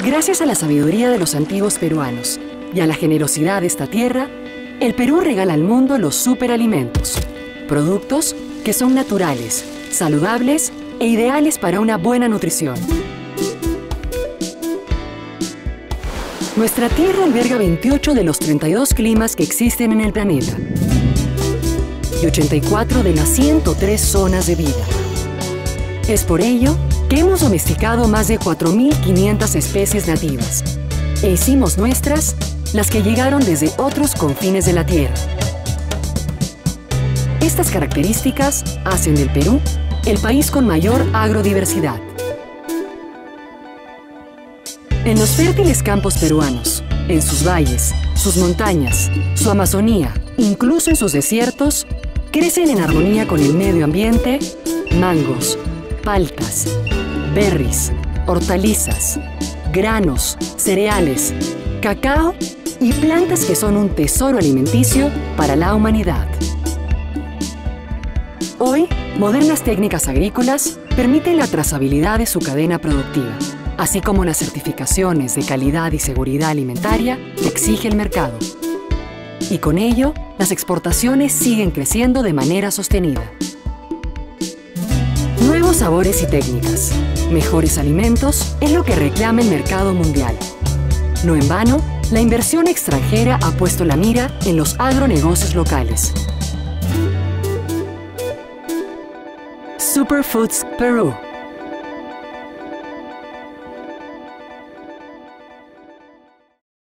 Gracias a la sabiduría de los antiguos peruanos y a la generosidad de esta tierra, el Perú regala al mundo los superalimentos, productos que son naturales, saludables e ideales para una buena nutrición. Nuestra tierra alberga 28 de los 32 climas que existen en el planeta y 84 de las 103 zonas de vida. Es por ello que hemos domesticado más de 4.500 especies nativas e hicimos nuestras las que llegaron desde otros confines de la Tierra. Estas características hacen del Perú el país con mayor agrodiversidad. En los fértiles campos peruanos, en sus valles, sus montañas, su Amazonía, incluso en sus desiertos, crecen en armonía con el medio ambiente mangos, paltas, berries, hortalizas, granos, cereales, cacao y plantas que son un tesoro alimenticio para la humanidad. Hoy, modernas técnicas agrícolas permiten la trazabilidad de su cadena productiva, así como las certificaciones de calidad y seguridad alimentaria que exige el mercado. Y con ello, las exportaciones siguen creciendo de manera sostenida. Nuevos sabores y técnicas, mejores alimentos es lo que reclama el mercado mundial. No en vano, la inversión extranjera ha puesto la mira en los agronegocios locales. Superfoods Perú.